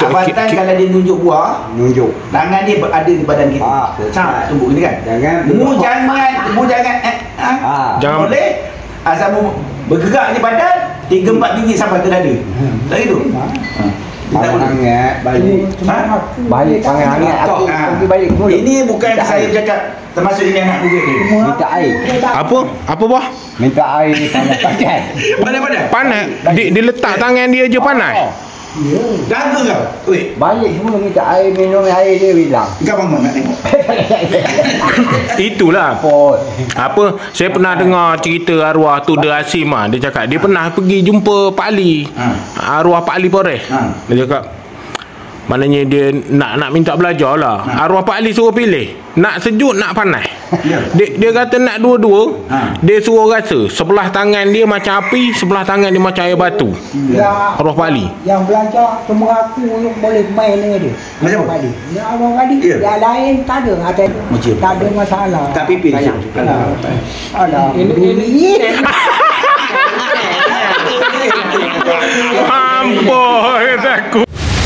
Abatan kalau dia nunjuk buah, tangan dia ada di badan kita. Tumbuk ni kan. Mu jangan jangan boleh asal mu bergerak je badan 3-4 gigi sampai ke dada. Tak gitu. Hangat balik hangat aku pergi balik mulut. Ini bukan saya bercakap termasuk ini anak murid ni. Minta air. Apa bah? Minta air panas. Panas. Dia letak tangan dia je panas. Daga kau. Weh, balik semua minta air, minum air dia bilang. Kau bangun nak tengok. Itulah. Apa? Saya pernah dengar cerita arwah tu Dia Asim ah. Dia cakap dia pernah pergi jumpa Pak Ali. Arwah Pak Ali Poreh. Dia cakap maknanya dia nak minta belajar lah. Arwah Pak Ali suruh pilih, nak sejuk nak panas. Dia kata nak dua-dua. Dia suruh rasa sebelah tangan dia macam api, sebelah tangan dia macam air batu. Arwah Pak Ali yang belajar cuma aku boleh main dengan dia. Macam apa? Arwah Pak Ali yang lain tak ada. Tak ada masalah. Tak pipi dia. Alah, ini Ampun aku.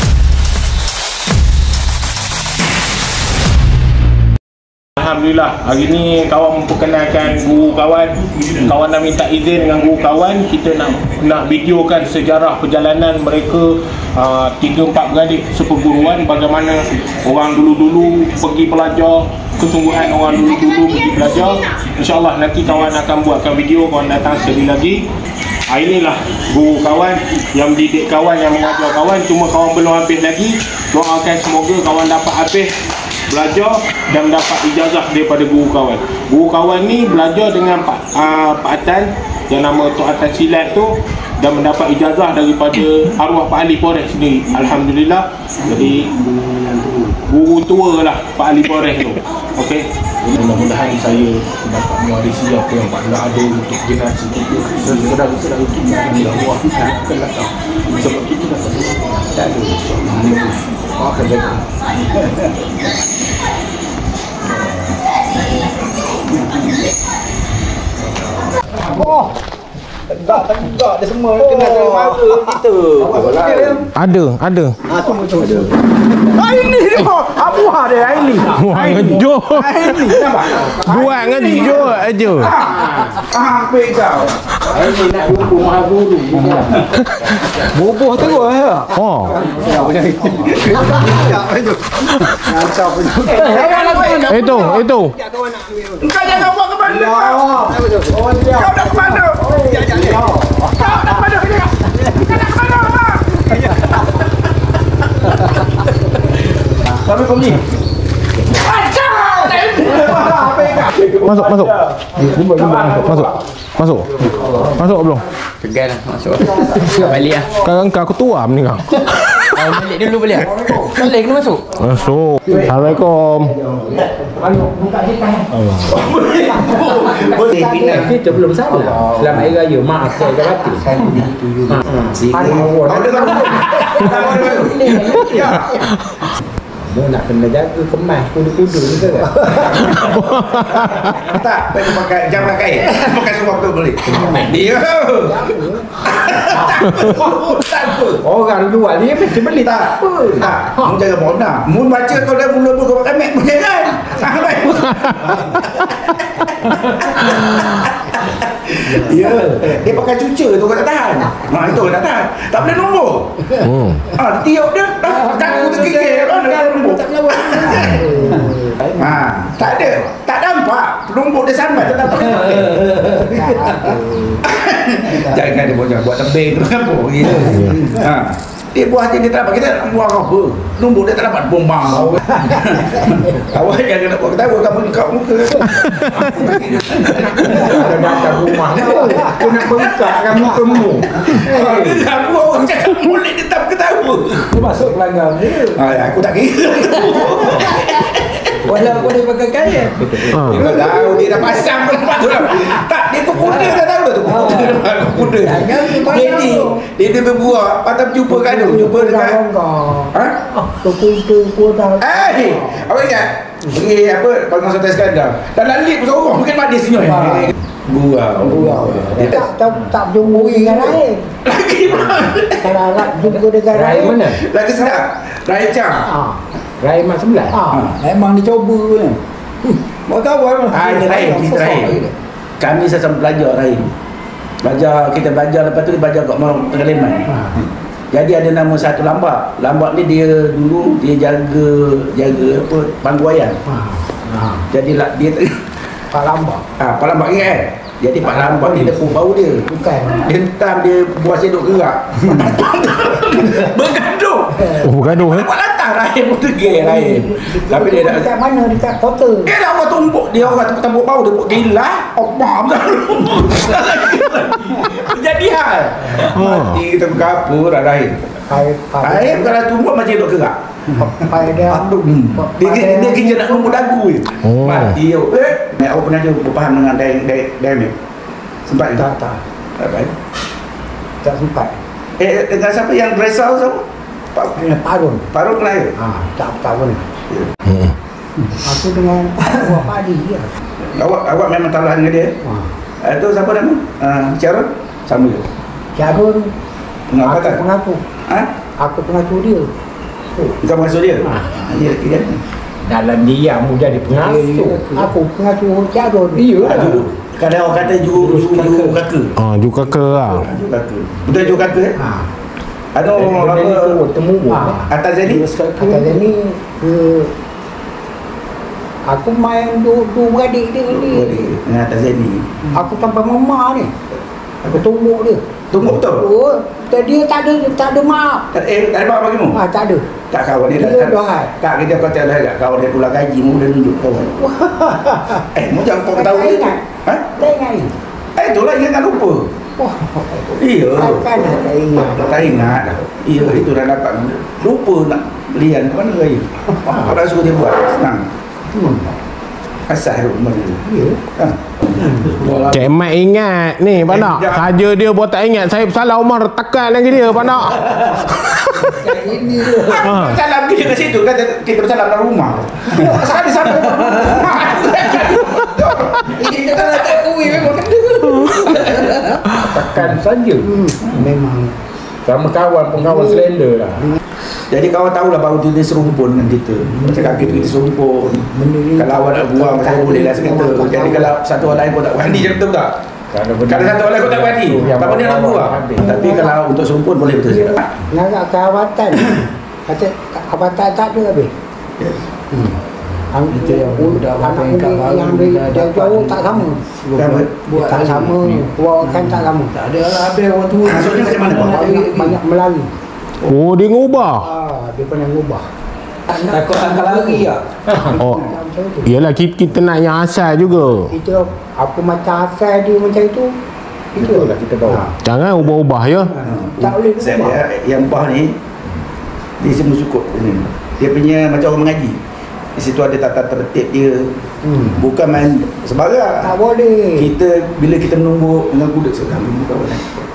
Alhamdulillah, hari ni kawan memperkenalkan guru kawan. Kawan dah minta izin dengan guru kawan. Kita nak videokan sejarah perjalanan mereka 3-4 beradik seperguruan. Bagaimana orang dulu-dulu pergi belajar, kesungguhan orang dulu-dulu pergi belajar. InsyaAllah nanti kawan akan buatkan video, kawan datang sekali lagi. Inilah guru kawan yang mendidik kawan, yang mengajar kawan. Cuma kawan belum habis lagi. Doakan semoga kawan dapat habis belajar dan dapat ijazah daripada guru kawan. Guru kawan ni belajar dengan Pak Atan yang nama Tok Atan Silat tu, dan mendapat ijazah daripada arwah Pak Ali Poreh sendiri. Alhamdulillah. Jadi guru tua lah Pak Ali Poreh tu. Okey. Mudah-mudahan saya dapat mewarisi apa yang Pak Allah ada untuk generasi kita. Saudara-saudara kita yang Allah akan datang. Sebab kita dapat tak ada insya-Allah. Akan jaga. Tak dia semua kena dari mara kita. Ada. ini dia. Abu ada ini. Wah, ngejok. Ini nampak? Buat ngejok aja. Hampir kau. Ini nak bubuh mahal guru. Bubuh terus ya. Oh. Itu. Engkau jangan buat ke mana kau. Kau nak ke mana? Kau nak ke mana? Tapi kau ni. Masuk belum? Tegal lah, masuk. Balik lah. Sekarang aku tuam ni kang. Balik dulu boleh. Balik kena masuk. Masuk. Assalamualaikum. Kita belum salah. Selamat Hari Raya. Maaf saya dah batin. Mu nak kena jaga kemas kuda-kuda ni ke kan? Tak, pakai jam pakai. Pakai semua betul boleh. Dia. Tak apa. Orang luar ni mesti beli Tak. Mu jangan bodoh. Mu baca kau dah mula kau pakai mek, mu jangan. Baik. Ya, dia pakai cuca tu kau tak tahan. Itu tak tahan. Tak boleh nombor. Tiup dia kaku terkikir. tak melawan. Tak ada. Tak nampak. Nombor dia sama tak nampak. Jangan dia buat tebing tu apa gitu. Dia buah hati dia tak dapat, kita nak buang apa? Nombor dia tak dapat bombang. Awak jangan nak buat ketawa kamu kau muka. Ada datang rumah aku nak bengkak kamu temu. Aku orang cakap mulut dia tak ketawa. Aku masuk pelanggan dia. Aku tak kira. Walau boleh pakai kain. Dia tak tahu dia dah pasang tempat tu dah. Tak, dia tu kuda tak tahu tu. Kuda. Dia berbuat patah jumpa kan tu. Jumpa dekat. Kuda. Apa ingat? Pergi apa? Bangun Sultan Iskandar. Dalam lift seorang mungkin mak dia senyum. Gurau. Dia tak jumpa dengan lain. Kalau nak jumpa dengan Rai lain. mana? Lagi sedap. Rai Cang. Rai mak sebelah. Memang dicoba kan. Mau tahu kan? Ini Rahim, cerita Rahim. Kami sama belajar Rahim. Kita belajar, lepas tu dia belajar kat Morong Tengah Leman. Jadi ada nama satu lambak. Lambak ni dia dulu dia jaga apa panggung wayang. Jadi lah dia Pak Lambak. Pak Lambak ingat kan? Jadi Pak Lambak ni tepuk bau dia. Bukan. Dia hentam dia buat sedok gerak. Bergaduh. Bergaduh Buat lantar Rahim pun tegir Rahim. Tapi dia dah dekat mana? Dekat kota. dia dah orang tumbuk. Dia orang tepuk bau dia buat gila. Allah. Jadi hal. Mati kita berkapur Rahim. Rahim kalau tumbuk macam duk gerak. Pada Dia kerja nak nombor dagu je. Mati yo. Awak pernah je berfaham dengan Daimik? Sempat ke? tak sempat. Dengan siapa yang resau siapa? Parun. Parun lahir. Tak tahun. Aku dengan Awak Padi dia. Awak memang talah dengan dia. Itu siapa nama? Charun? Sama je. Jarun. Mengapa tak? Pengaku. Aku pengaku dia. Bukan maksud dia? Dia kan? Dalam diam jadi pengasuh. Aku pengaku Jarun. Juru. Kadang orang kata juru kaka. Ju kakak lah. Juru kaka. Betul juru kaka? Ada apa? Temu. Atas Zeni? Kata dia ni aku main dua beradik dia ni. Dengan Atas Zeni. Aku sampai mama ni. Aku tumbuk dia. Tumbuk betul? Oh, dia tak ada maaf. Tak ada maaf bagimu? Tak ada. Tak kawan dia Dia doai. tak kita kata lah kat kawan dia pulang gaji mu dia tunjuk kawan. Mu jangan kau tahu Tak dia. ingat. Tak ingat ni. Itulah jangan lupa. Iya. Takkan tak ingat. Tak ingat. Iya, itu dah dapat. Lupa nak lian ke mana lagi. Orang suruh dia buat senang. Asal rumah dia. Cik Mat ingat ni Pak Nak. Saja dia buat tak ingat. Saya salah Umar tekan lagi dia Pak Nak. Ini Salam dia ke situ kan kita bersalam dalam rumah. Sekali sampai rumah. Ini kita nak tak kuih memang kena. Tekan saja. memang Sama pengkawan slender lah. Jadi kawan tahulah baru tu dia serumpun dengan kita. Macam kaki tu kita serumpun. Kalau awak nak buang saya boleh lah sekata. Jadi kalau satu orang lain kau tak berani je betul tak? Kalau satu orang lain kau tak berani, tak boleh nak buang. Tapi kalau untuk serumpun boleh betul je. nak kawatan. Kata kawatan tak ada habis. Itu yang budak anak kat baru yang dah dari dapat jauh ni. tak sama. Buat Tak sama. Buat kan tak sama. Tak ada lah habis orang tua. Maksudnya macam mana Pak? Banyak melari. Oh, dia ngubah. Dia pernah ngubah. Takut tangkal lari lah. Oh, yelah kita nak yang asal juga. Itu apa macam asal dia macam itu. Itu Itulah kita bawa. Jangan ubah-ubah ya. tak boleh ngubah. Yang bah ni dia semua cukup ni. Dia punya macam orang mengaji. Di situ ada tata tertib dia. Bukan main sembarang. Tak boleh. Kita bila kita menunggu dengan kuda sekarang menunggu kawan.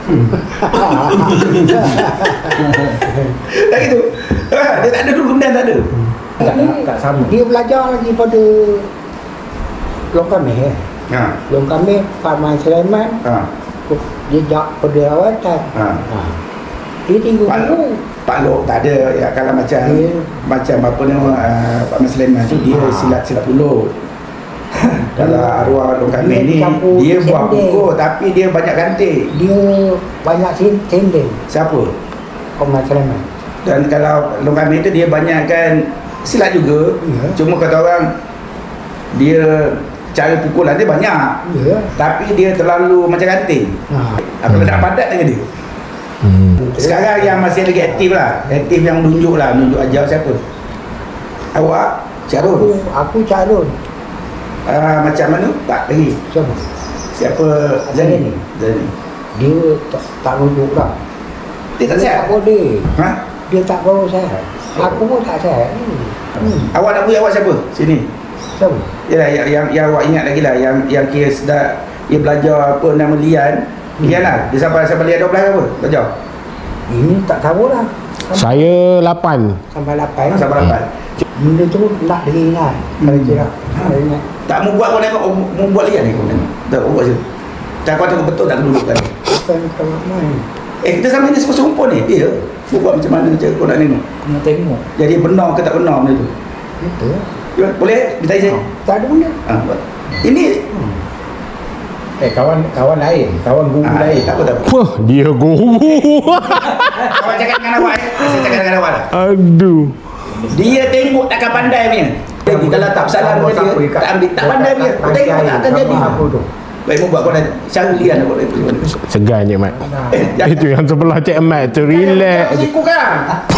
Tak gitu. Dia tak ada dulu kemudian tak ada. Tak sama. Dia belajar lagi pada Long Kameh. Long Kameh, Pak Man Sulaiman. Dia jak pada awatan. Dia tinggal dulu. Pak Lok tak ada ya, kalau macam macam apa ni Pak Mas Sulaiman tu dia silat pulut. Kalau arwah Long Kameh ni dia buat buku tapi dia banyak ganti. Dia banyak sendeng. Siapa? Pak Man Sulaiman. Dan kalau Long Kameh tu dia banyakkan silat juga. Cuma kata orang dia cara pukulan dia banyak. Tapi dia terlalu macam ganti. Kalau nak padat dengan dia. Sekarang yang masih lagi aktif lah. Aktif yang menunjuk ajar siapa? Awak? Carun? Aku Carun. Macam mana? Tak lagi. Siapa? Siapa? Zani. Dia tak nunjuk lah. Dia tak sihat? Tak boleh. Dia tak bawa sehat. Aku pun tak sihat. Awak nak beri awak siapa? Sini. Siapa? Yalah, yang awak ingat lagi lah. Yang kira sedar dia belajar apa nama Lian. Lian lah. Dia sampai Lian 12 ke apa? Belajar? Ini tak tahu lah. Saya 8. Sampai 8. Sampai 8. Benda tu nak dia ingat. Kalau kira. Tak mau buat kau tengok. Mau buat Lian ni kau tengok. Tak buat je. Kau tengok betul tak kedudukan? Bukan kawan main. Kita sama ni serumpun ni. Dia buat macam mana kau nak tengok? Nak tengok. Jadi benar ke tak benar benda tu? Betul. Boleh minta izin? Tak ada benda. Ini kawan lain, kawan guru lain. Tak apa. Wah, dia guru. Kawan cakap dengan awak. Saya cakap dengan awak lah. Aduh. Dia tengok takkan pandai punya. Jadi kalau tak bersalah dia tak ambil, tak pandai punya. Kau tengok tak akan jadi. Baik mu buat kau dah cara lian aku boleh. Segan je Mat. Itu yang sebelah Cik Mat tu relax. Siku kan.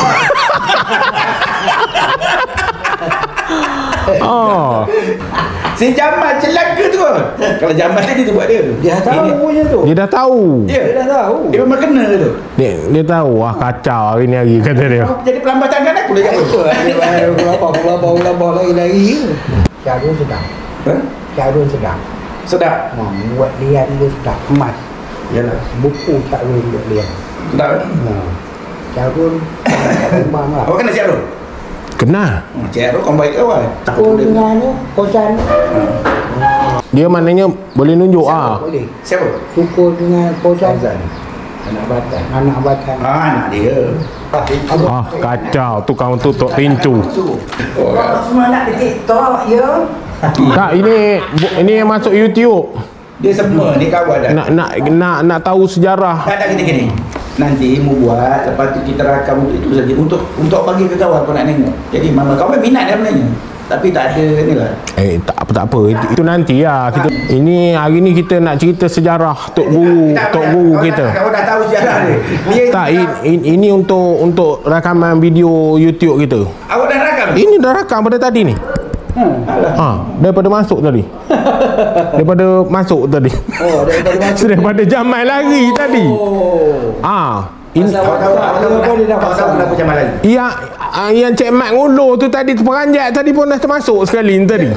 Oh. Si Jamal celaka tu. Kalau Jamal tadi tu buat dia. Dia tahu punya tu. Dia dah tahu. Dia dah tahu. Dia memang kena tu. Dia tahu kacau hari ni kata dia. Jadi pelambatan kan aku dah jatuh. Ulabah lagi. Cara sedap. Cara sedap. Sedap. Buat lian dia sedap. Emas. Yalah. Buku cara buat lian. Sedap. Cara memang lah. Awak kena Cik Arun? Kena. Cik Arun kau baik kawan. Kau dengan ni, kocan. Dia maknanya boleh nunjuk Boleh. Siapa? Syukur dengan kocan. Anak Batam. Anak Batam. Anak dia. Kacau. Tukang tutup pintu. Semua nak di TikTok ya. Tak, ini yang masuk YouTube. Dia semua ni kawan dah. Nak tahu sejarah. Tak kita gini. Nanti mu buat, lepas tu kita rakam untuk itu saja. Untuk bagi ke kawan kau nak tengok. Jadi mama kau minat dia sebenarnya. Tapi tak ada ni lah. Tak apa. Itu nanti lah. Ini hari ni kita nak cerita sejarah Tok Guru kita. Kau dah tahu sejarah dia. Tak, ini untuk rakaman video YouTube kita. Awak dah rakam? Ini dah rakam pada tadi ni. Daripada masuk tadi. Daripada masuk tadi. Daripada Jamal lari tadi. Ini Awak tahu kenapa Jamal lari? yang Cik Mat ngulur tu tadi terperanjat tadi pun dah termasuk sekali ni tadi.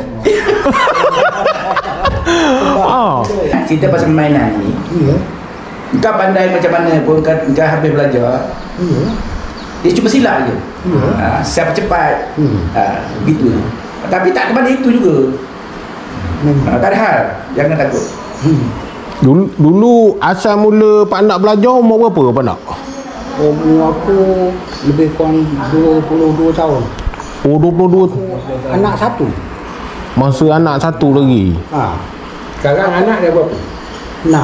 Cerita pasal permainan ni. Kau pandai macam mana pun kau habis belajar. Dia cuma silap je. Siapa cepat. Gitu. Tapi tak kepada itu juga. Tak ada hal. Jangan takut. Dulu asal mula Pak Nak belajar umur berapa Pak Nak? Umur aku lebih kurang 22 tahun. 22. Anak satu. Masa anak satu lagi. Sekarang anak dia berapa? 6.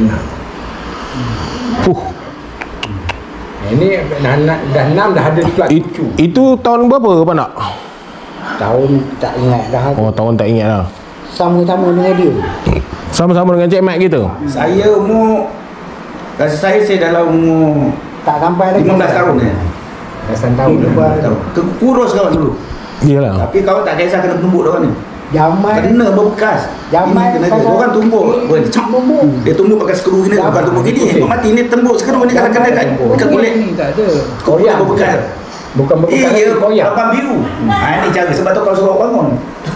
Ini dah 6 dah ada pula cucu. Itu tahun berapa Pak Nak? Tahun tak ingat dah. Tahun tak ingat dah. Sama-sama dengan dia. Sama-sama dengan Cik Mat kita. Saya umur, rasa saya dalam umur tak sampai lagi 15 tahun ni. Belasan tahun. Kurus kawan dulu. Iyalah. Tapi kawan tak kisah kena tumbuk dia ni. Zaman Kena berbekas. Zaman ini kena dia. Orang tumbuk. Dia tumbuk pakai skru gini, bukan tumbuk gini. Kau mati ni tembuk skru ni kalau kena kat kulit ni tak ada. Kau boleh berbekas. Bukan berbekas. Iya, lapang biru. Ini cara sebab tu kalau suruh bangun.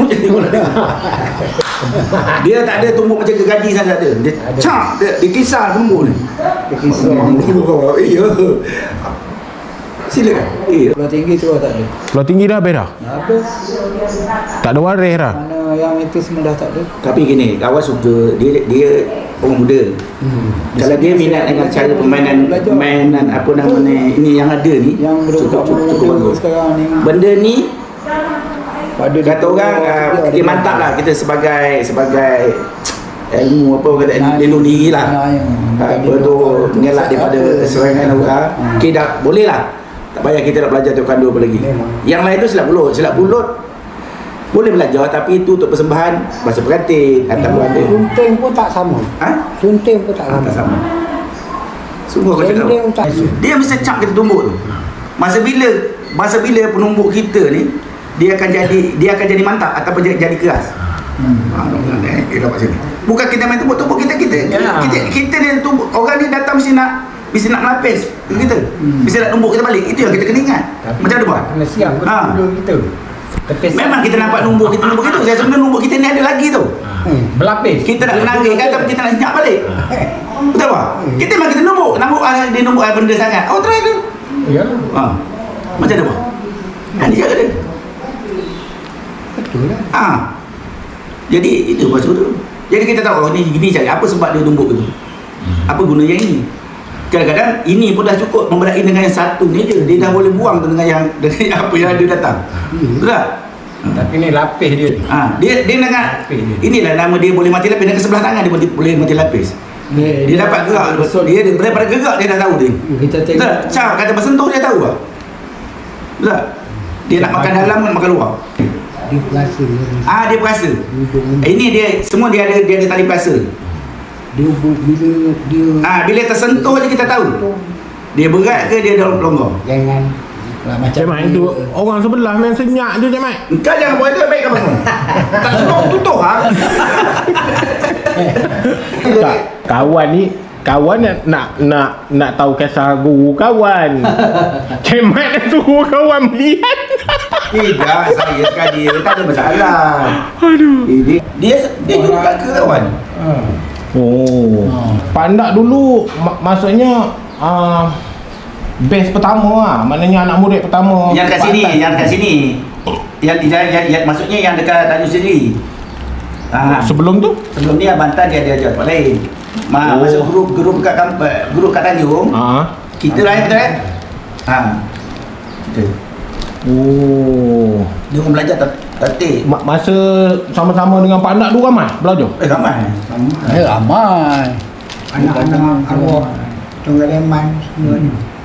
Dia tak ada tumbuk macam gergaji sana ada. Dia cak, dia kisar tumbuk ni. Dia kisar. Iya. Silakan. Pulau tinggi tu tak ada. Pulau tinggi dah habis dah? Habis. Tak ada waris dah? Mana yang itu semua dah tak ada. Tapi gini, kawan suka dia orang muda. Kalau dia minat dengan cara permainan apa nama ni, ini yang ada ni, yang cukup bagus. Sekarang ni. Benda ni kata orang kita mantap lah kita sebagai ilmu apa kata lindung diri lah. Apa tu mengelak daripada serangan orang. Okey dah boleh lah. Tak payah kita nak belajar taekwondo apa lagi. Yang lain tu silat bulut boleh belajar tapi itu untuk persembahan bahasa perantin atau ada. Sunting pun tak sama. Sunting pun tak sama. Tak sama. Sungguh kau cakap. Dia mesti cap kita tumbuk tu. Masa bila penumbuk kita ni dia akan jadi mantap ataupun jadi keras. Dapat sini. Bukan kita main tumbuk kita ni tumbuk. Orang ni datang mesti nak melapis kita. Mesti nak tumbuk kita balik. Itu yang kita kena ingat. Macam mana buat? Kena siap betul kita. Memang kita nampak numbuk kita saya sebenarnya numbuk kita ni ada lagi tu. Berlapis. Kita nak menarik kan tapi kita nak senyap balik. Betul tak? Kita memang kita numbuk dia numbuk benda sangat. Try tu. Ya. Macam mana buat? Ini cara dia. Betul lah. Jadi itu maksud tu. Jadi kita tahu ni gini cari apa sebab dia tumbuk tu. Apa guna yang ini? Kadang-kadang ini pun dah cukup memberai dengan yang satu ni je. Dia dah boleh buang tu dengan yang dengan apa yang ada datang. Betul tak? Tapi ni lapis dia. Dia dengan inilah nama dia boleh mati lapis, dengan sebelah tangan dia boleh mati lapis. Dia dapat gerak. Dia daripada gerak dia dah tahu dia. Kita tengok. Macam kata bersentuh dia tahu tak? Betul tak? Dia nak makan dalam kan makan luar. Dia perasa. Dia perasa. Ini dia semua dia ada tali perasa. Dia bila Bila tersentuh je kita tahu. Dia berat ke dia dah longgar. jangan Cik Mat itu orang sebelah main senyap je Cik Mat. Kau jangan buat itu baik kau bangun. Tak suruh tutup Kawan ni kawan nak tahu kisah guru kawan. Cik Mat dah suruh kawan melihat. Tidak, saya sekali dia tak ada masalah. Aduh. Dia juga ke kawan. Pandak dulu maksudnya base pertama lah. Maknanya anak murid pertama Yang kat sini. Yang maksudnya yang dekat Tanjung Seri. Sebelum tu? Sebelum ni Bantan dia ada tempat lain. Masuk grup kat Tanjung. Kita lain betul kan? Kita. Dia orang belajar tertib. Masa sama-sama dengan Pandak tu ramai belajar? Ramai. Ramai. anak-anak arwah Tunggal Eman semua ni.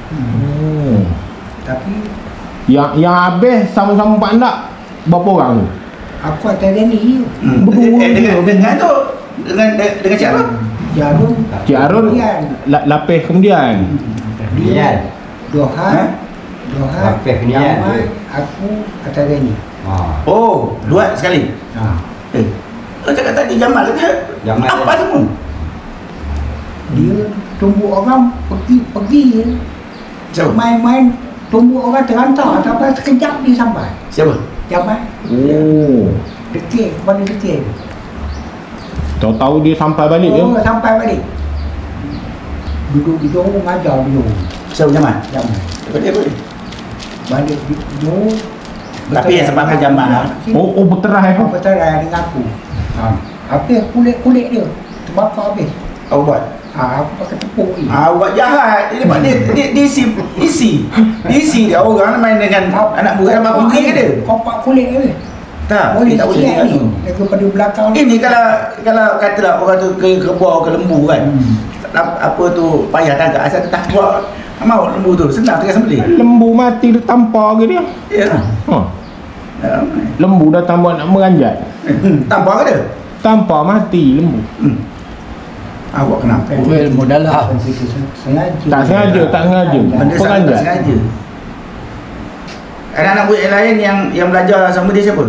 Tapi yang habis sama-sama Pandak berapa orang tu? aku atas ni Dengan tu dengan Cik Arun. Cik Arun lapis kemudian. Doha Lapis kemudian. aku atas ni. Dua sekali. Kau cakap tadi Jamal ke? Jamal. Apa semua? Dia tumbuk orang pergi Siapa? main-main, tumbuk orang terhantar sampai sekejap dia sampai. Siapa? Jamal dekik kepada dekik. Tahu-tahu dia sampai balik ke? Sampai balik. Duduk di Johor mengajar di Johor. Siapa Jamal? Jamal Dia boleh. balik di Johor. Tapi yang sebab ke Jamal. Berterai pun. Berterai dengan aku. Habis kulit dia terbakar habis. Kau buat? Aku pakai tepuk ni. Awak jahat. Dia isi dia orang main dengan anak buah sama pergi ke dia? Kau pak kulit dia. Tak, Boleh dia tak boleh siap dengan ni. tu. Daripada belakang ni. Ini kalau katalah orang tu ke kerbau ke lembu kan. Apa tu payah tangkap asal tu tak buat. Mau lembu tu senang tengah sembelih. Lembu mati dia tampar ke dia? Ya. Lembu dah tambah nak meranjat. Tampar ke dia? Tampar mati lembu. Awak kenapa? Ilmu dalam. Tak sengaja. Benda sangat tak sengaja. Anak-anak murid yang lain yang belajar sama dia siapa?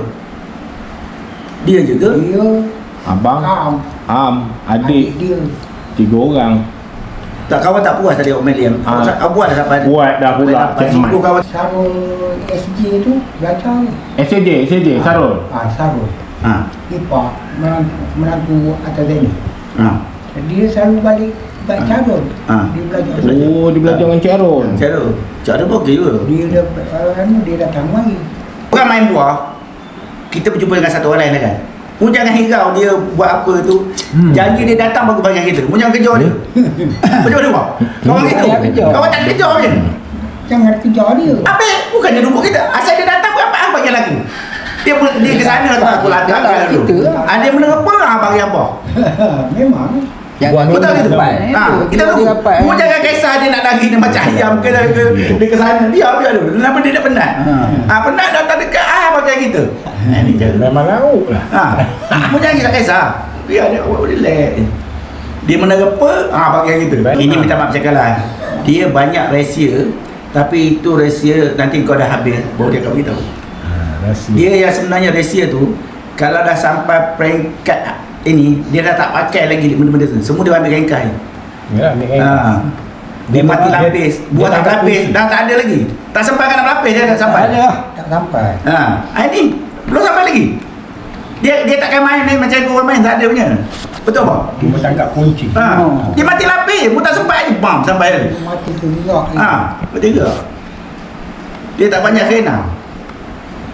Dia je ke? Dia Abang, Am, adik, dia 3 orang. Tak, kawan tak puas tadi Om Meliam. Kau buat dah sampai. Buat dah pula, Cik Mat. Kawan. Sarul SJ tu belajar ni. SJ, Sarul. Sarul. Ipar menantu atas ni. Dia selalu balik kat Carun. Dia belajar. Dia belajar dengan Cik Arun. Cik Arun okey juga. Dia datang mari. Orang main buah, kita berjumpa dengan satu orang lain kan. Mu jangan hirau dia buat apa tu. Janji dia datang baru bagi kita. Mu jangan kejar dia. Kejar dia buat. Kawan gitu. Kawan tak kejar dia. Jangan kejar dia. Apa? Bukannya duduk kita. Asal dia datang apa bagi lagu. Dia ke sana tak aku latang dulu. Dia menerpa bagi apa? Memang. Betul gitu. Kita tunggu. Mu jangan kisah dia nak lagi dia macam ayam ke dia ke sana. Biar dulu. Kenapa dia tak penat? Penat datang dekat pakai kita. Ni cara Memang lauk lah. Mu jangan kisah. Biar dia relax. Dia menerpa pakai kita. Ini minta maaf cakap lah. Dia banyak rahsia. Tapi itu rahsia nanti kau dah habis baru dia kau beritahu. Dia yang sebenarnya rahsia tu kalau dah sampai peringkat ini dia dah tak pakai lagi benda-benda tu. Semua dia ambil kain-kain. Ya, ambil kain. Dia mati lapis. Buat tak lapis dah tak ada lagi. Tak sampai kan nak lapis dia tak sampai. Tak sampai. Ini belum sampai lagi. Dia takkan main ni macam orang main tak ada punya. Betul tak? Dia bertangkap kunci. Dia mati lapis. Mu tak sempat je bam sampai dia. Mati tergerak. Betul. Dia tak banyak kena.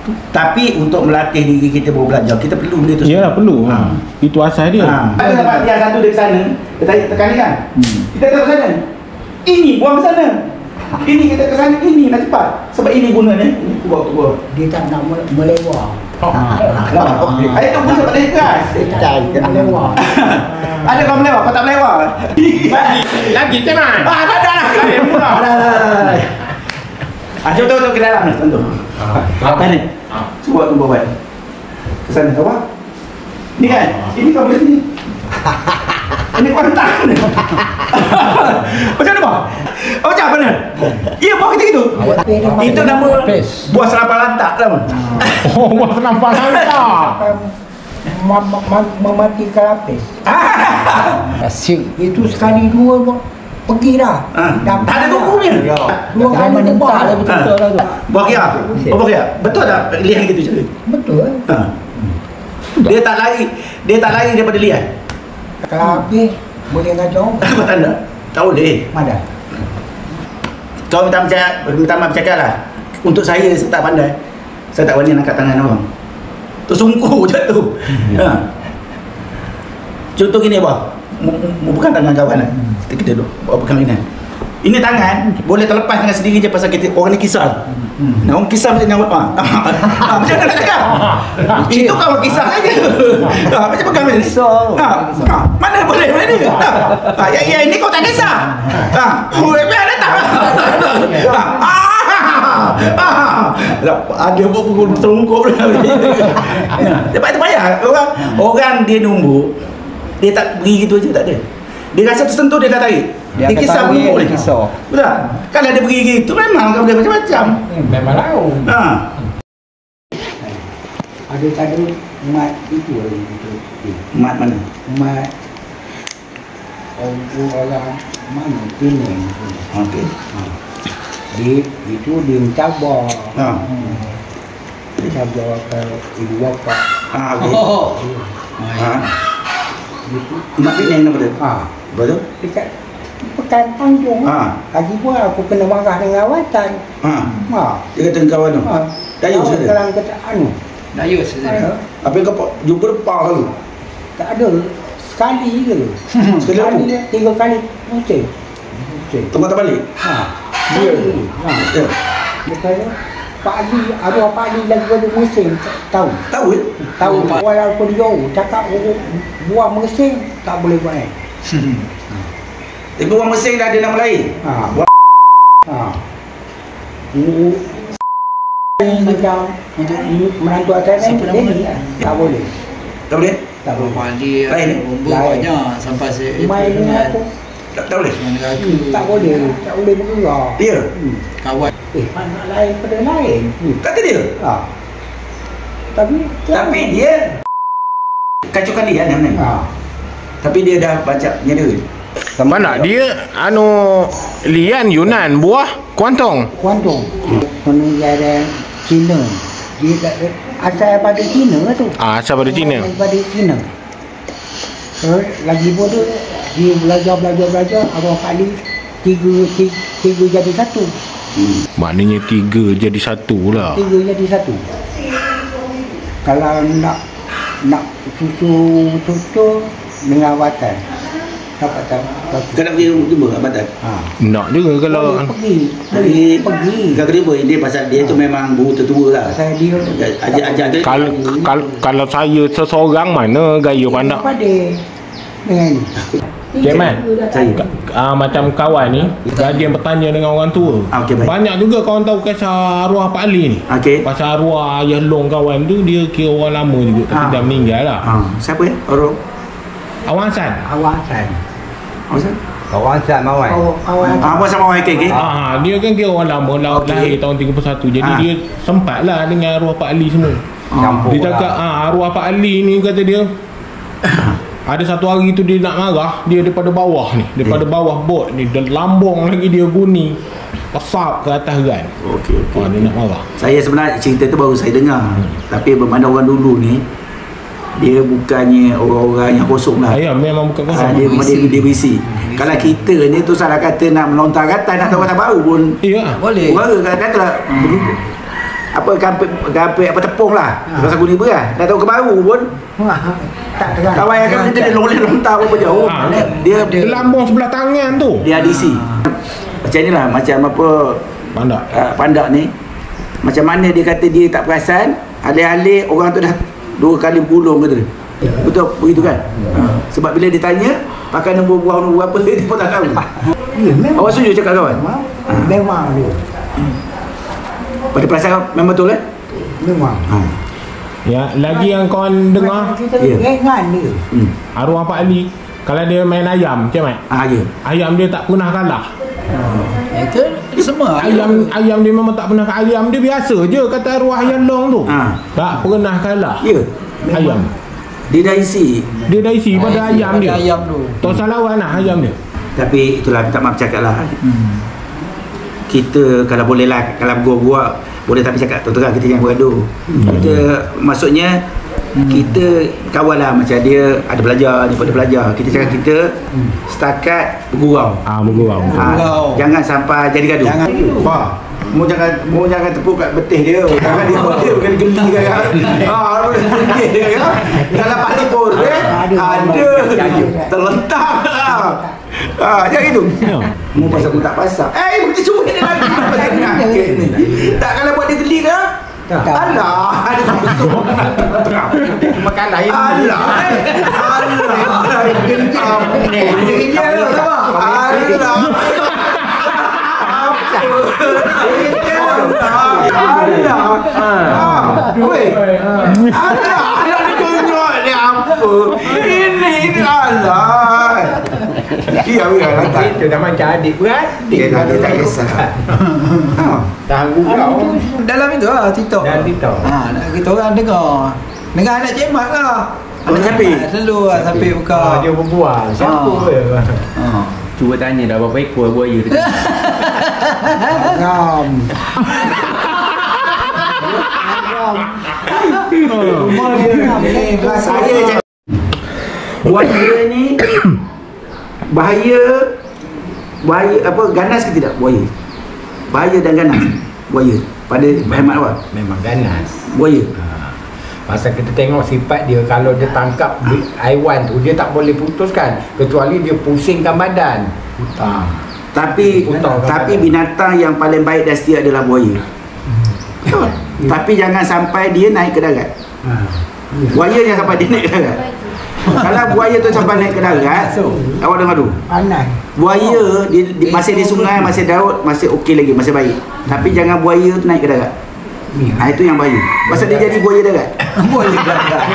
Tapi untuk melatih diri kita baru belajar, kita perlu benda tu. Yalah, perlu. Itu asal dia. Ada tempat dia satu dari sana, kita tekan ni kan. Kita ke sana. Ini buang ke sana. Ini kita ke sana, ini nak cepat. Sebab ini guna ni. Ini kubur. Dia tak nak melewah. Ayo tu pun sebab dia keras. Melewah. Ada kau melewah, kau tak melewah. Lagi teman. Dah lah. Jom ke dalam ni, tentu. Apa ni? Cuba tu buat. Ke sana, apa? Ni kan? Ini kau boleh sini. Ini kuantan ni. Macam mana, Bang? Macam mana? Ya, buah kita gitu. Itu nama buah senapan lantak nama. Oh, buah senapan lantak. Mematikan lapis. Asyik. Itu sekali dua pergi dah. Tak ada bukunya. Dua kali menentang lah betul-betul lah tu. Buah kia? Buah kia? Betul tak lian gitu je? Betul. Dia tak lari daripada lian. Kalau habis boleh ngajong. Apa tanda? Tak boleh. Mana? Kau minta maaf bercakap lah. Untuk saya tak pandai. Saya tak berani angkat tangan orang. Tersungkur je tu. Contoh gini, Abah. Bukan tangan kawan lah. Kita duduk buat perkahwinan. Ini tangan boleh terlepas dengan sendiri je pasal kita orang ni kisah. Orang kisah macam nyawa. Macam mana nak cakap? Itu kawan kisah saja. Macam perkahwinan ni. Mana boleh ni? Ya ini kau tak kisah. Biar datang. Ada buat pukul terungkup dah. Lepas tu payah orang dia nombor. Dia tak beri gitu aja, tak ada. Dia rasa tersentuh, dia dah tarik. Dia kisah pun boleh. Betul? Kalau dia beri gitu, memang kau boleh macam-macam. Memang tahu. Ada umat itu lagi. Umat mana? Umat orang mana? Penang. Okey. Itu dia mencabar. Dia cabar ke ibu bapa. Okey. Umat Penang nama dia? Betul? Dekat Pekan Tanjung. Lagi pun aku kena marah dengan awatan. Dia kata kawan tu? Dayus dia? Kalau kata Dayus saja. Apa yang kau jumpa depan kali? tak ada. Sekali je. Sekali apa? 3 kali pusing. Tengok tak balik? Dia. Dia kata Pak Ali, arwah Pak Ali lagi pada mesin, tahu? Tahu ya? Tahu. Walaupun jauh, cakap buang mesin, tak boleh buat. Tapi buang mesin dah ada nama lain? Macam untuk menantu atas ni, tak boleh. Tak boleh? Tak boleh. Pak Ali lain ni? banyak sampai saya Main dengan aku. Tak boleh? Tak boleh. Tak boleh bergerak. Dia? kawan. Anak lain pada lain. Kata dia? Tapi dia kacaukan dia kan? Tapi dia dah baca nyada. Mana dia lian Yunan buah kuantong. Penegara Cina. Dia asal pada Cina tu. Asal pada Cina. Pada Cina. Lagi pun tu dia belajar abang kali tiga jadi satu. Maknanya 3 jadi 1 lah. 3 jadi 1. Kalau nak susu dengan awatan. Dapat tak? Kau nak pergi jumpa kat Batam? Nak juga kalau pergi. Kau kena apa? Dia pasal dia tu memang guru tertua lah. Pasal dia ajak dia. kalau saya seseorang mana gaya pandang dengan Kemal, macam kawan ni rajin bertanya dengan orang tua. Banyak juga kawan tahu kisah arwah Pak Ali ni. Pasal arwah Ayah Long kawan tu, dia kira orang lama juga tapi dah meninggal lah. Siapa ya? Orang Awang Hassan. Kawan Hassan Mawai. Apa sama orang KK? Dia kan kira orang lama lahir tahun 31. Jadi dia sempat lah dengan arwah Pak Ali semua. Dia cakap arwah Pak Ali ni kata dia ada satu hari tu dia nak marah, dia daripada bawah ni, daripada bawah bot ni, dan lambung lagi dia guni pesap ke atas kan. Okey. Dia nak marah. Saya sebenarnya cerita tu baru saya dengar. Tapi bermandang orang dulu ni, dia bukannya orang-orang yang kosong lah. Ya, memang bukan kosong. Dia berisi. Kalau kita ni tu salah kata nak melontar kata, nak tahu kata baru pun boleh. Orang kata apa gampit apa tepung lah. Rasa guni beras. Dah tahu ke baru pun. Tak terang. Kawan yang kan dia lontar berapa jauh. Dia lambung sebelah tangan tu. Dia adisi. Macam ni lah, macam apa pandak ni. Macam mana dia kata dia tak perasan, alih-alih orang tu dah 2 kali gulung kata dia. Betul begitu kan? Sebab bila dia tanya pakai nombor buah apa dia pun tak tahu. Awak setuju cakap kawan? Memang dia. Pada perasaan memang betul kan? Memang. Ya, lagi yang kawan dengar Ingat dia. arwah Pak Ali kalau dia main ayam, macam mana? Ya. Ayam dia tak pernah kalah. Itu semua Ayam dia memang tak pernah kalah. Ayam dia biasa je kata arwah Ayam Long tu. Tak pernah kalah. Ya. Ayam. Dia dah isi pada ayam dia. ayam tu. Tak salah lawan lah ayam dia. Tapi itulah minta maaf cakap lah. Kita kalau boleh lah, kalau gua boleh, tapi cakap terang kita jangan bergaduh. Kita maksudnya kita kawan lah, macam dia ada belajar, ni pun ada belajar. Kita cakap kita setakat bergurau. Bergurau. Jangan sampai jadi gaduh. Mu jangan tepuk kat betih dia. Jangan dia bukan geli kan. Geli dia kan. Dalam pali pun ada terlentak. Jangan gitu. Mu pasal aku tak pasal. Kita cuba dia lagi. Tak kalau buat dia geli ke? Alah, ada betul. Makalah ini. Alah. Itu dah macam adik-beradik. Dia tak kisah. Tangguh kau. Dalam itu lah TikTok. Dalam TikTok. Kita orang dengar anak cemat lah. Sapi. Selalu lah sapi buka. Dia berbual. Siapa dia? Cuba tanya dah berapa ekor buaya dia. Saya buaya ni bahaya apa, ganas ke tidak buaya? Bahaya dan ganas buaya pada hemat awak? Memang ganas. Buaya. Pasal kita tengok sifat dia, kalau dia tangkap haiwan tu dia tak boleh putuskan kecuali dia pusingkan badan. Tapi binatang yang paling baik dan setia adalah buaya. Tapi jangan sampai dia naik ke darat. Buaya jangan sampai dia naik ke darat. Kalau buaya tu sampai naik ke darat, awak dengar tu. Buaya masih di sungai, masih darat, masih okey lagi, masih baik. Tapi jangan buaya tu naik ke darat. Itu yang bahaya. Pasal dia jadi buaya darat. Buaya darat.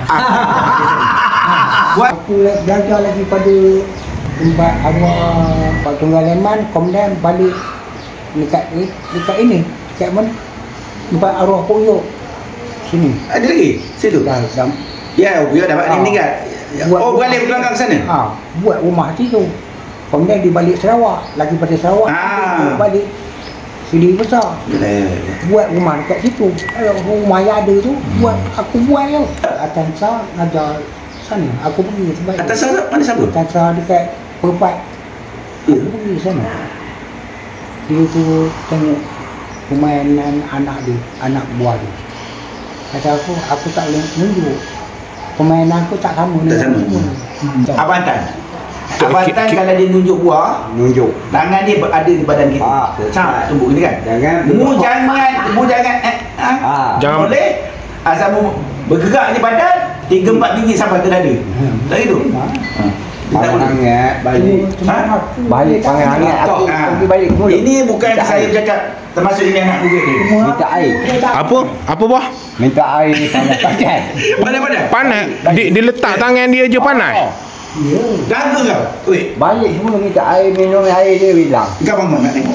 Aku belajar lagi pada tempat arwah Pak Tunggal Leman, kemudian balik dekat ini, dekat mana? Tempat arwah Poyok sini. Ada lagi? Situ? Ya, Poyok dapat dia meninggal. Balik pulang ke sana? Buat rumah situ. Kemudian dia balik Sarawak, lagi pada Sarawak. Balik Sili Besar. Buat rumah dekat situ. Rumah yang ada tu aku buat tu. Atansa ngajar sana. Aku pergi sebab Atansa mana siapa? Atansa dekat Perpat. Aku pergi sana. Dia tu tengok permainan anak dia, anak buah dia. Kata aku tak boleh tunjuk. Permainan aku tak sama dengan semua. Abang Tan. Abang Tan kalau dia nunjuk buah, tangan dia ada di badan kita. Tumbuk gini kan? Mu jangan jangan boleh. Asal mu bergerak je badan 3-4 biji sampai ke dada. Tak gitu? Tak boleh. Balik panggil hangat aku pergi balik ke mulut. Ini bukan saya bercakap, termasuk ini anak murid ni. Minta air. Apa bah? Minta air panas. Panas. Dia letak tangan dia je panas. Daga kau. Weh, Balik semua minta air, minum air dia bilang. kau bangun nak tengok.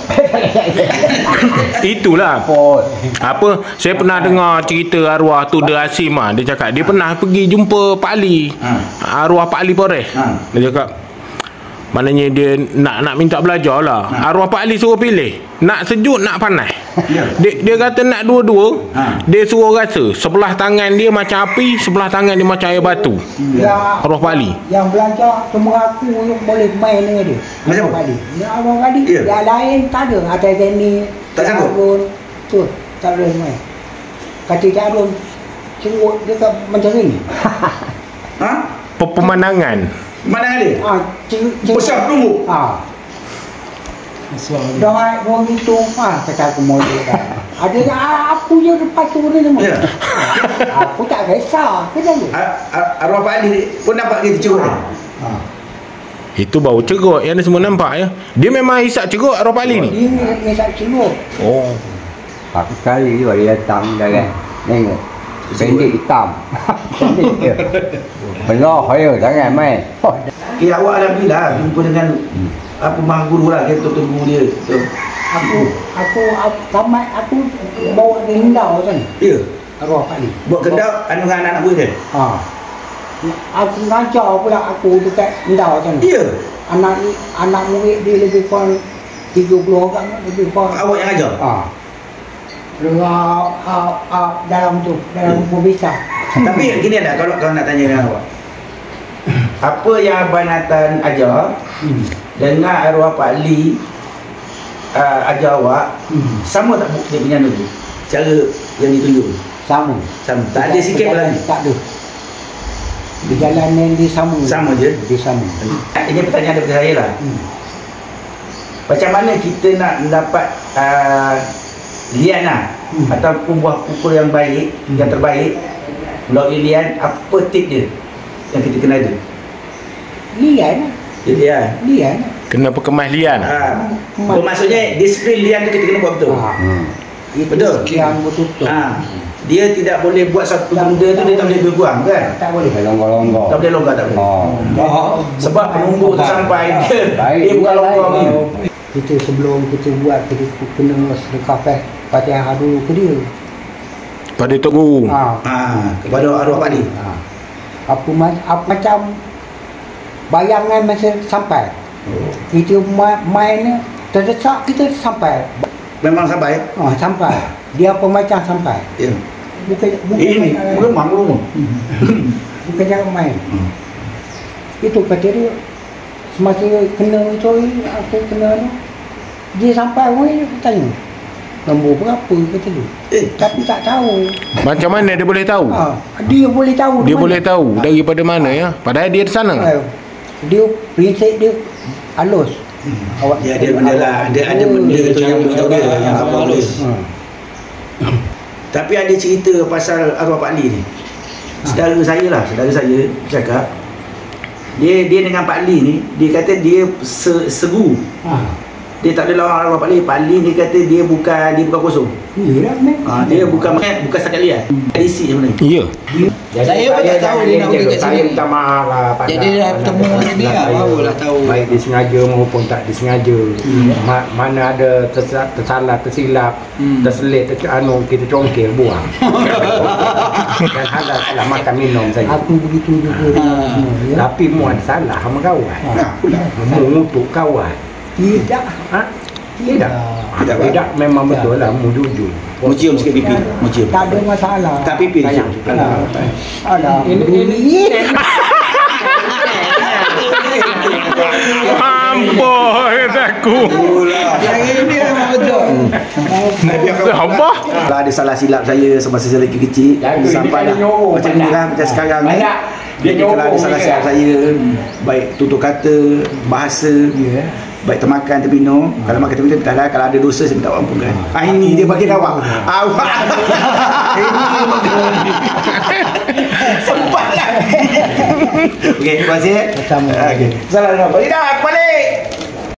Itulah. Apa? Saya pernah dengar cerita arwah tu Dia Asimah. Dia cakap dia pernah pergi jumpa Pak Ali. Arwah Pak Ali Poreh. Dia cakap maknanya dia nak minta belajar lah. Arwah Pak Ali suruh pilih, nak sejuk nak panas. Dia kata nak dua-dua. Dia suruh rasa sebelah tangan dia macam api, sebelah tangan dia macam air batu. Arwah Pak Ali yang belajar cuma aku yang boleh main dengan dia. Macam apa? Ya Abang Ali. Yang lain tak ada. Atas ni tak sanggup. tu tak boleh main. kata Cik Arun cerut dia kat macam ni. Ha? Pemandangan. Mana dia? Cerut Besar tunggu. Dah orang itu kata aku mau dia. Ada aku je lepas tu dia semua. Aku tak kisah. Kita tu. Arwah Pak Ali pun nampak dia cerut ni. Itu bau cerut yang semua nampak ya. Dia memang hisap cerut arwah Pak Ali ni. Dia hisap cerut. Oh. Satu kali juga dia datang dah kan. Tengok. Pendek hitam. Belah ya, jangan main. Okay, awak alhamdulillah jumpa dengan apa mahguru lah, kita tunggu dia. Aku tamat aku bawa dia Hendau sana. Ya. Arwah Pak Ali. Buat kendap anu dengan anak-anak murid dia. Aku ngajar pula aku dekat Hendau sana. Ya. Anak murid dia lebih kurang 30 orang lebih kurang. Awak yang ajar? Dalam rumah besar. Tapi gini ada, kalau nak tanya dengan awak, apa yang Abang Nathan ajar dengan arwah Pak Ali ajar awak, sama tak dia punya tu? Cara yang ditunjuk? Sama. Tak ada sikit pun lagi? Tak ada. Perjalanan dia sama. Sama je? Dia sama. Ini pertanyaan daripada saya lah. Macam mana kita nak mendapat lian lah, ataupun buah pukul yang baik, yang terbaik melalui lian, apa tip dia yang kita kena ada? Lian. Lian. Kena perkemas lian. Maksudnya disiplin lian tu kita kena buat betul. Betul. Lian betul-betul. Dia tidak boleh buat satu benda tu dia tak boleh berbuang kan? Tak boleh. Longgar-longgar. Tak boleh longgar, tak boleh. Sebab penunggu tu sampai dia bukan longgar ni. Kita sebelum kita buat, kita kena sedekah Fatihah dulu ke dia. Pada Tok Guru. Kepada arwah Pak Ali. Apa macam bayangan masa sampai. Kita main ni terdesak kita sampai. Memang sampai? Sampai. Dia apa macam sampai. Ya. Bukan ini rumah. Bukan jangan main. Itu kata dia. Semasa kena tu, aku kena tu, dia sampai orang dia tanya nombor berapa kata dia. Tapi tak tahu. Macam mana dia boleh tahu? Dia boleh tahu. Dia boleh tahu daripada mana ya? Padahal dia di sana. Dia prinsip dia halus. Dia ada benda lah, ada benda tu yang beritahu dia yang halus. Tapi ada cerita pasal arwah Pak Ali ni. Saudara saya cakap dia dengan Pak Ali ni, dia kata dia seru. Dia tak ada lawan arwah Pak Ali. Pak Ali ni kata dia bukan kosong. Dia bukan setakat lihat. Isi sebenarnya. Ya. Saya pun tak tahu dia nak pergi kat sini. Saya minta maaf lah. Jadi dia dah bertemu dengan dia lah, barulah tahu. Baik disengaja maupun tak disengaja. Mana ada tersalah, tersilap, terselit, kita congkir, buang. Dan hadap salah makan minum saja. Aku begitu juga. Tapi mu ada salah sama kawan. Mu untuk kawan. Tidak. Tidak, memang betul lah, mu jujur. Mucium sikit pipi. Mucium. Tak ada masalah. Tak pipi dia. Ada. Ini. Ampun aku. Yang ini memang betul. Apa? Kalau ada salah silap saya semasa saya lagi kecil, sampai dah macam ni lah, macam sekarang ni. Jadi kalau ada salah silap saya, baik tutur kata, bahasa, baik termakan, terminum. Kalau makan terminum, tak ada. Kalau ada dosa, saya minta ampunkan. Ini dia bagi awak. Ini sempat lagi. Okey, terima kasih. Sama. Okey. Salam. Dah, balik.